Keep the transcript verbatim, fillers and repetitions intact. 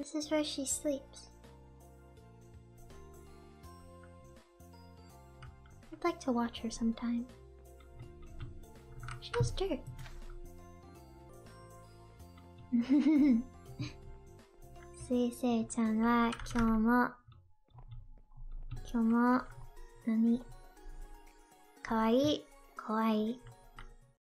This is where she sleeps. I'd like to watch her sometime. She has dirt. 水星ちゃんは今日も今日も何かわいい怖い